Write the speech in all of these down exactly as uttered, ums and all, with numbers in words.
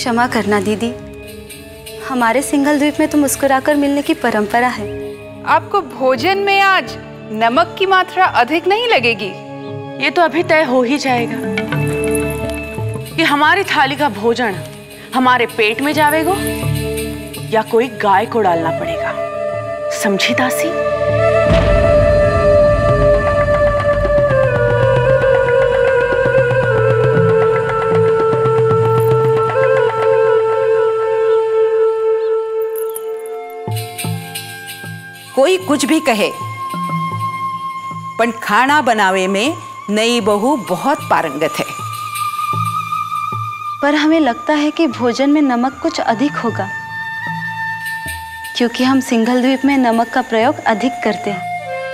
क्षमा करना दीदी, हमारे सिंघल द्वीप में तो मुस्कुराकर मिलने की परंपरा है। आपको भोजन में आज नमक की मात्रा अधिक नहीं लगेगी? ये तो अभी तय हो ही जाएगा कि हमारी थाली का भोजन हमारे पेट में जावेगो या कोई गाय को डालना पड़ेगा, समझी दासी? कोई कुछ भी कहे, पण खाना बनावे में नई बहू बहुत पारंगत है। पर हमें लगता है कि भोजन में नमक कुछ अधिक होगा, क्योंकि हम सिंघल द्वीप में नमक का प्रयोग अधिक करते हैं।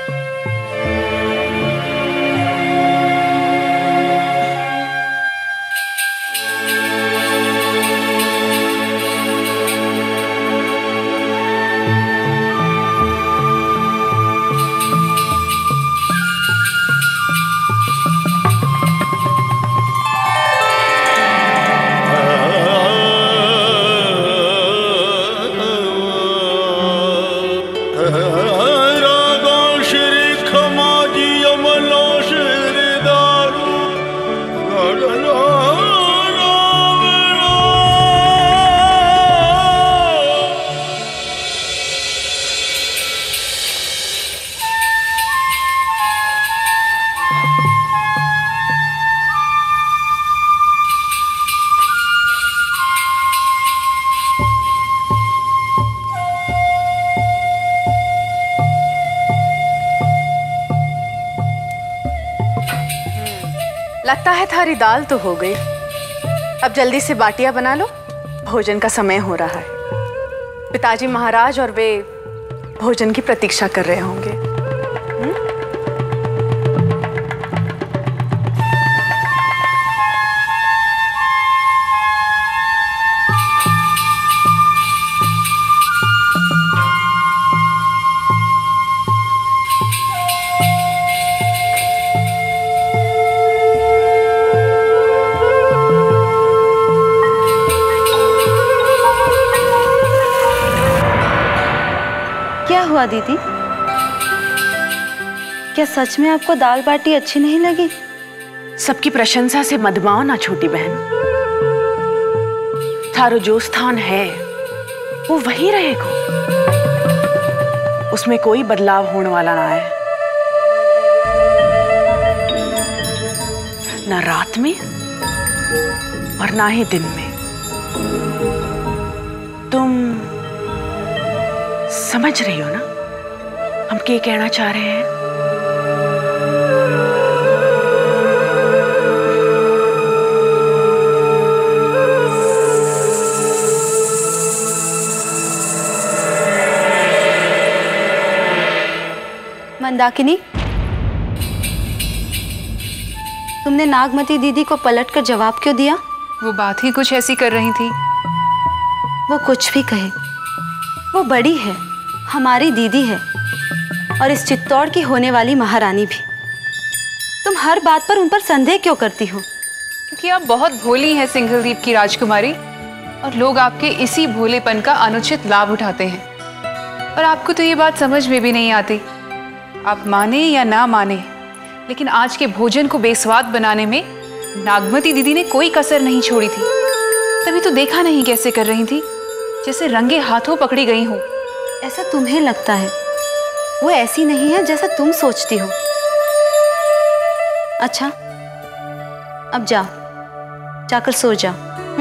लगता है थारी दाल तो हो गई, अब जल्दी से बाटियां बना लो, भोजन का समय हो रहा है। पिताजी महाराज और वे भोजन की प्रतीक्षा कर रहे होंगे। दीदी, क्या सच में आपको दाल बाटी अच्छी नहीं लगी? सबकी प्रशंसा से मदमाओ ना छोटी बहन, थारो जो स्थान है वो वही रहेगा, उसमें कोई बदलाव होने वाला ना है, ना रात में और ना ही दिन में। तुम समझ रही हो ना हम क्या कहना चाह रहे हैं? मंदाकिनी, तुमने नागमती दीदी को पलटकर जवाब क्यों दिया? वो बात ही कुछ ऐसी कर रही थी। वो कुछ भी कहे, वो बड़ी है, हमारी दीदी है और इस चित्तौड़ की होने वाली महारानी भी। तुम हर बात पर उन पर संदेह क्यों करती हो? क्योंकि आप बहुत भोली हैं सिंघल द्वीप की राजकुमारी, और लोग आपके इसी भोलेपन का अनुचित लाभ उठाते हैं। और आपको तो ये बात समझ में भी नहीं आती। आप माने या ना माने, लेकिन आज के भोजन को बेस्वाद बनाने में नागमती दीदी ने कोई कसर नहीं छोड़ी थी। तभी तो देखा नहीं कैसे कर रही थी, जैसे रंगे हाथों पकड़ी गई हूँ। ऐसा तुम्हें लगता है, वो ऐसी नहीं है जैसा तुम सोचती हो। अच्छा, अब जाओ, जाकर सो जाओ। हुँ?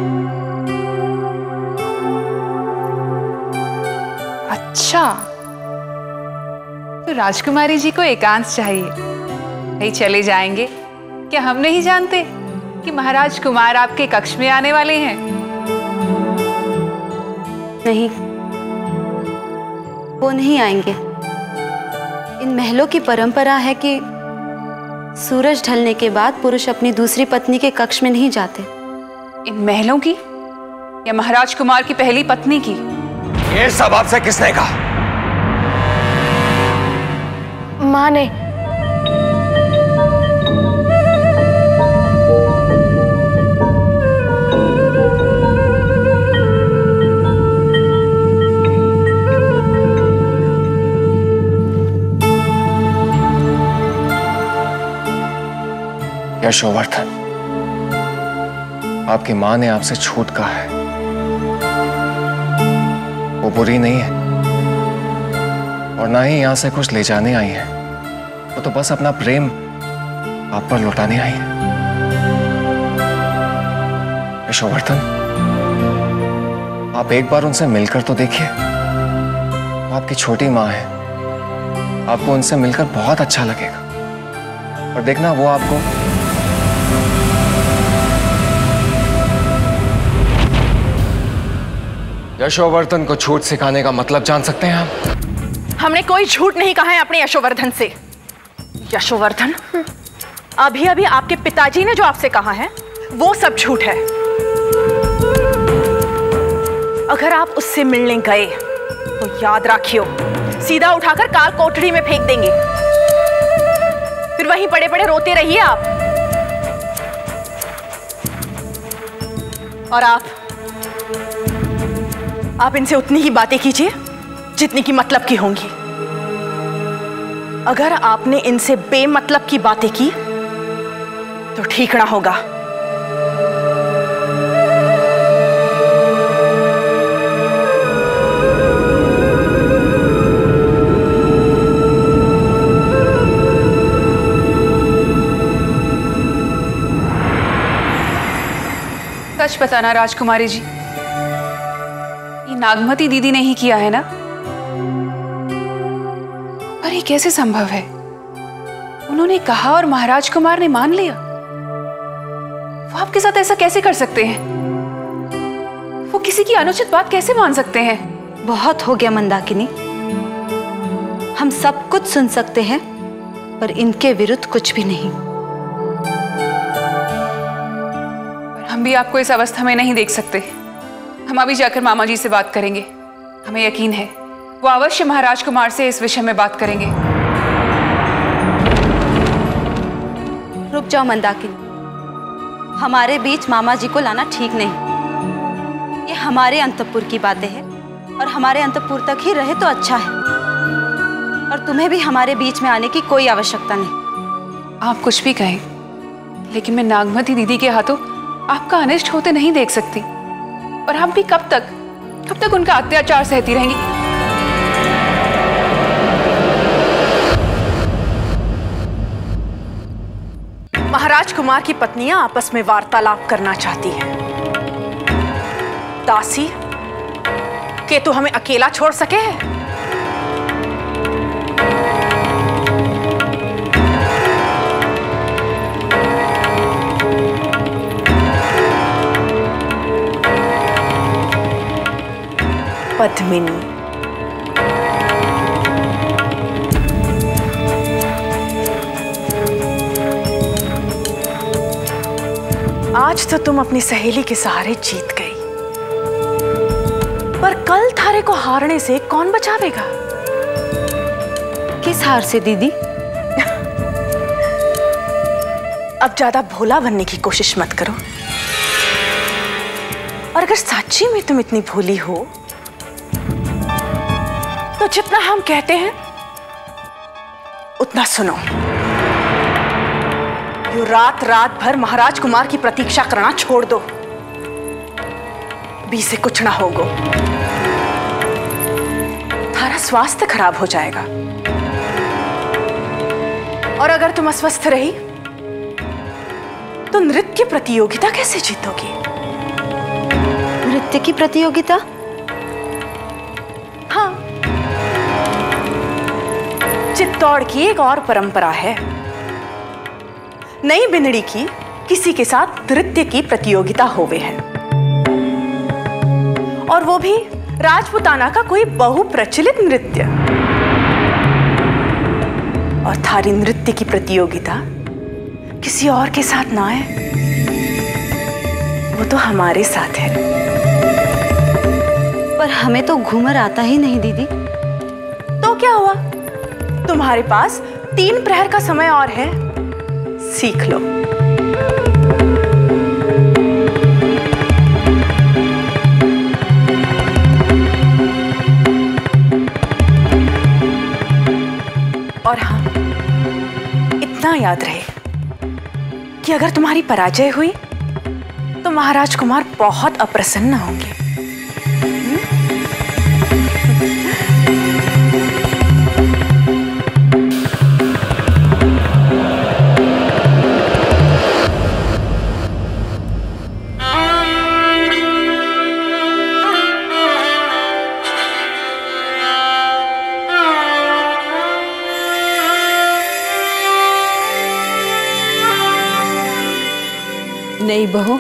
अच्छा, तो राजकुमारी जी को एकांत चाहिए, भाई चले जाएंगे। क्या हम नहीं जानते कि महाराज कुमार आपके कक्ष में आने वाले हैं? नहीं, वो नहीं आएंगे। इन महलों की परंपरा है कि सूरज ढलने के बाद पुरुष अपनी दूसरी पत्नी के कक्ष में नहीं जाते। इन महलों की या महाराज कुमार की पहली पत्नी की? ये सब आपसे किसने कहा? माँ ने। यशोवर्धन, आपकी मां ने आपसे छूट कहा है, वो बुरी नहीं है और ना ही यहां से कुछ ले जाने आई है। वो तो बस अपना प्रेम आप पर लौटाने आई है। यशोवर्धन, आप एक बार उनसे मिलकर तो देखिए। वो आपकी छोटी मां है, आपको उनसे मिलकर बहुत अच्छा लगेगा और देखना वो आपको यशोवर्धन को झूठ सिखाने का मतलब जान सकते हैं आप? हमने कोई झूठ नहीं कहा है अपने यशोवर्धन से। यशोवर्धन, अभी अभी आपके पिताजी ने जो आपसे कहा है वो सब झूठ है। अगर आप उससे मिलने गए तो याद रखियो, सीधा उठाकर काल कोठरी में फेंक देंगे, फिर वहीं पड़े पड़े रोते रहिए आप। और आप आप इनसे उतनी ही बातें कीजिए जितनी की मतलब की होंगी। अगर आपने इनसे बेमतलब की बातें की तो ठीक ना होगा। सच बताना राजकुमारी जी, ये नागमती दीदी ने ही किया है ना? पर ये कैसे संभव है? उन्होंने कहा और महाराज कुमार ने मान लिया। वो आपके साथ ऐसा कैसे कर सकते हैं? वो किसी की अनुचित बात कैसे मान सकते हैं? बहुत हो गया मंदाकिनी, हम सब कुछ सुन सकते हैं पर इनके विरुद्ध कुछ भी नहीं। हम भी आपको इस अवस्था में नहीं देख सकते। हम अभी जाकर मामा जी से बात करेंगे। हमें यकीन है वो अवश्य महाराज कुमार से इस विषय में बात करेंगे। रुक जाओ मंदाकिनी, हमारे बीच मामा जी को लाना ठीक नहीं। ये हमारे अंतपुर की बातें हैं और हमारे अंतपुर तक ही रहे तो अच्छा है, और तुम्हें भी हमारे बीच में आने की कोई आवश्यकता नहीं। आप कुछ भी कहें, लेकिन मैं नागमती दीदी के हाथों आपका अनिष्ट होते नहीं देख सकती। और हम भी कब तक कब तक उनका अत्याचार सहती रहेंगी? महाराज कुमार की पत्नियां आपस में वार्तालाप करना चाहती हैं। दासी, के तू हमें अकेला छोड़ सके है? पद्मिनी, आज तो तुम अपनी सहेली के सहारे जीत गई, पर कल थारे को हारने से कौन बचावेगा? किस हार से दीदी? अब ज्यादा भोला बनने की कोशिश मत करो। और अगर सच्ची में तुम इतनी भोली हो तो जितना हम कहते हैं उतना सुनो। यो रात रात भर महाराज कुमार की प्रतीक्षा करना छोड़ दो। बी से कुछ ना होगो, थारा स्वास्थ्य खराब हो जाएगा। और अगर तुम अस्वस्थ रही तो नृत्य प्रतियोगिता कैसे जीतोगी? नृत्य की प्रतियोगिता? हाँ, चित्तौड़ की एक और परंपरा है। नई बिनड़ी की किसी के साथ नृत्य की प्रतियोगिता होवे है, और वो भी राजपुताना का कोई बहुप्रचलित नृत्य। और थारी नृत्य की प्रतियोगिता किसी और के साथ ना है, वो तो हमारे साथ है। पर हमें तो घूमर आता ही नहीं दीदी। तो क्या हुआ, तुम्हारे पास तीन प्रहर का समय और है, सीख लो। और हाँ, इतना याद रहे कि अगर तुम्हारी पराजय हुई तो महाराज कुमार बहुत अप्रसन्न होंगे। नहीं बहू,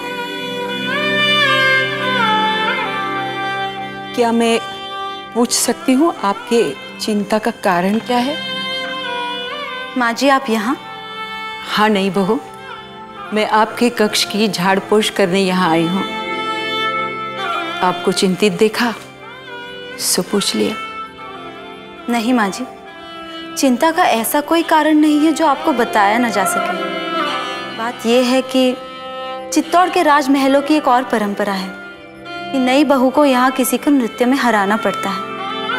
क्या मैं पूछ सकती हूँ आपके चिंता का कारण क्या है? माँ जी आप यहाँ? हाँ नहीं बहू, मैं आपके कक्ष की झाड़ पोछ करने यहाँ आई हूँ। आपको चिंतित देखा सो पूछ लिया। नहीं माँ जी, चिंता का ऐसा कोई कारण नहीं है जो आपको बताया न जा सके। बात यह है कि चित्तौड़ के राजमहलों की एक और परंपरा है कि नई बहू को यहाँ किसी को नृत्य में हराना पड़ता है।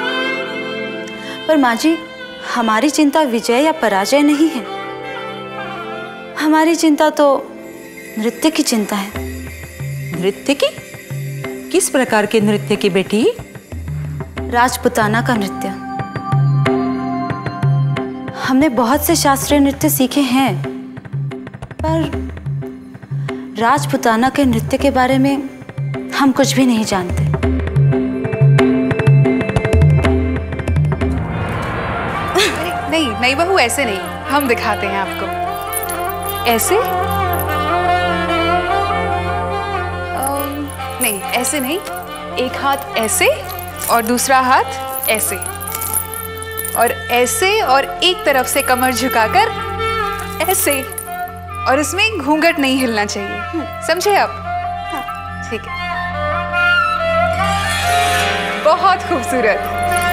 पर माँ जी, हमारी चिंता विजय या पराजय नहीं है, हमारी चिंता तो नृत्य की चिंता है। नृत्य की? किस प्रकार के नृत्य की बेटी? राजपुताना का नृत्य। हमने बहुत से शास्त्रीय नृत्य सीखे हैं, पर राजपुताना के नृत्य के बारे में हम कुछ भी नहीं जानते। नहीं नहीं बहू, ऐसे नहीं, हम दिखाते हैं आपको। ऐसे? अम, नहीं ऐसे नहीं, एक हाथ ऐसे और दूसरा हाथ ऐसे, और ऐसे, और एक तरफ से कमर झुकाकर ऐसे, और इसमें घूंघट नहीं हिलना चाहिए, समझे आप? हाँ, ठीक है। बहुत खूबसूरत।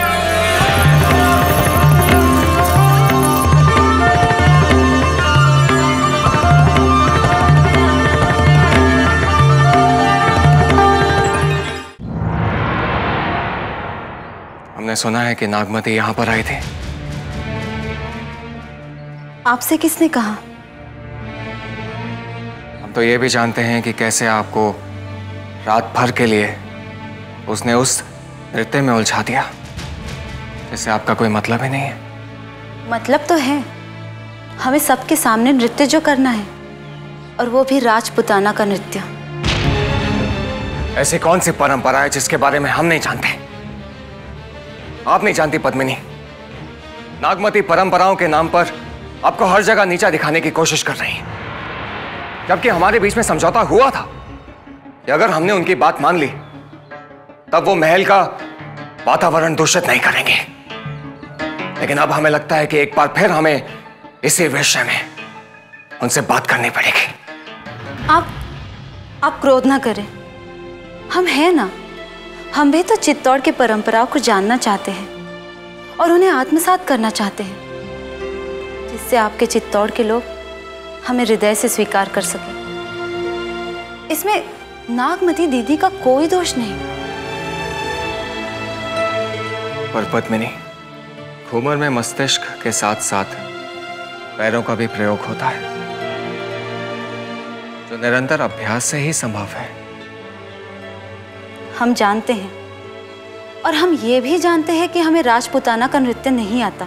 हमने सुना है कि नागमती यहाँ पर आई थी। आपसे किसने कहा? हम तो ये भी जानते हैं कि कैसे आपको रात भर के लिए उसने उस नृत्य में उलझा दिया जिससे आपका कोई मतलब ही नहीं है। मतलब तो है, हमें सबके सामने नृत्य जो करना है, और वो भी राजपुताना का नृत्य। ऐसी कौन सी परंपरा है जिसके बारे में हम नहीं जानते? आप नहीं जानती पद्मिनी, नागमती परंपराओं के नाम पर आपको हर जगह नीचा दिखाने की कोशिश कर रही है, जबकि हमारे बीच में समझौता हुआ था कि अगर हमने उनकी बात मान ली तब वो महल का वातावरण दूषित नहीं करेंगे। लेकिन अब हमें लगता है कि एक बार फिर हमें इसी विषय में उनसे बात करनी पड़ेगी। आप आप क्रोध ना करें, हम हैं ना, हम भी तो चित्तौड़ की परंपराओं को जानना चाहते हैं और उन्हें आत्मसात करना चाहते हैं, जिससे आपके चित्तौड़ के लोग हमें हृदय से स्वीकार कर सकें। इसमें नागमती दीदी का कोई दोष नहीं। पर पद्मिनी, घूमर में मस्तिष्क के साथ साथ पैरों का भी प्रयोग होता है, जो निरंतर अभ्यास से ही संभव है। हम जानते हैं, और हम ये भी जानते हैं कि हमें राजपुताना का नृत्य नहीं आता,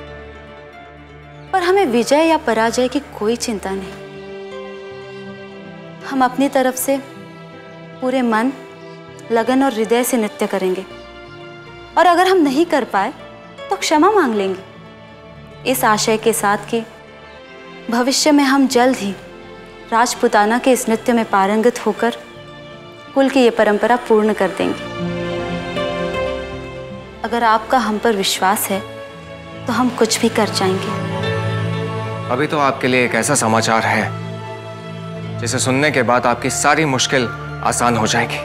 पर हमें विजय या पराजय की कोई चिंता नहीं। हम अपनी तरफ से पूरे मन, लगन और हृदय से नृत्य करेंगे, और अगर हम नहीं कर पाए तो क्षमा मांग लेंगे, इस आशय के साथ कि भविष्य में हम जल्द ही राजपुताना के इस नृत्य में पारंगत होकर कुल की ये परंपरा पूर्ण कर देंगे। अगर आपका हम पर विश्वास है तो हम कुछ भी कर जाएंगे। अभी तो आपके लिए एक ऐसा समाचार है जिसे सुनने के बाद आपकी सारी मुश्किल आसान हो जाएगी।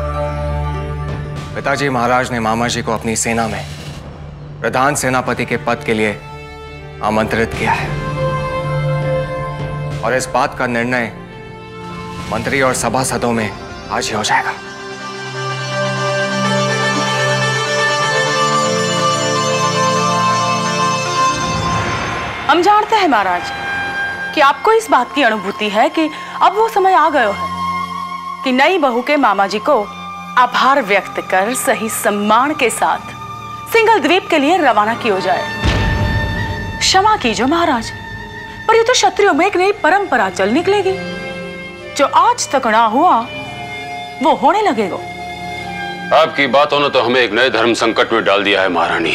पिताजी महाराज ने मामा जी को अपनी सेना में प्रधान सेनापति के पद के लिए आमंत्रित किया है, और इस बात का निर्णय मंत्री और सभासदों में आज ही हो जाएगा। हम जानते हैं महाराज कि आपको इस बात की अनुभूति है कि अब वो समय आ गया है कि नई बहू के मामा जी को आभार व्यक्त कर सही सम्मान के साथ सिंगल द्वीप के लिए रवाना किया जाए। क्षमा कीजिए महाराज, पर ये तो क्षत्रियों में एक नई परंपरा चल निकलेगी। जो आज तक ना हुआ वो होने लगेगा। आपकी बातों ने तो हमें एक नए धर्म संकट में डाल दिया है महारानी।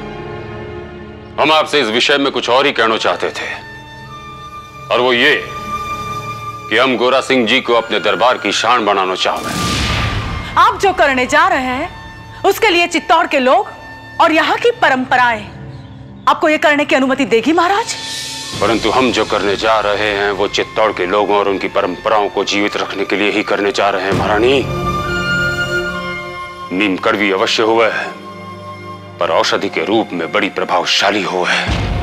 हम आपसे इस विषय में कुछ और ही कहना चाहते थे, और वो ये कि हम गोरा सिंह जी को अपने दरबार की शान बनाना चाहते हैं। आप जो करने जा रहे हैं उसके लिए चित्तौड़ के लोग और यहाँ की परंपराएं आपको ये करने की अनुमति देगी महाराज? परंतु हम जो करने जा रहे हैं वो चित्तौड़ के लोगों और उनकी परंपराओं को जीवित रखने के लिए ही करने जा रहे हैं महारानी। नीम कड़वी अवश्य हुआ है, पर औषधि के रूप में बड़ी प्रभावशाली हुआ है।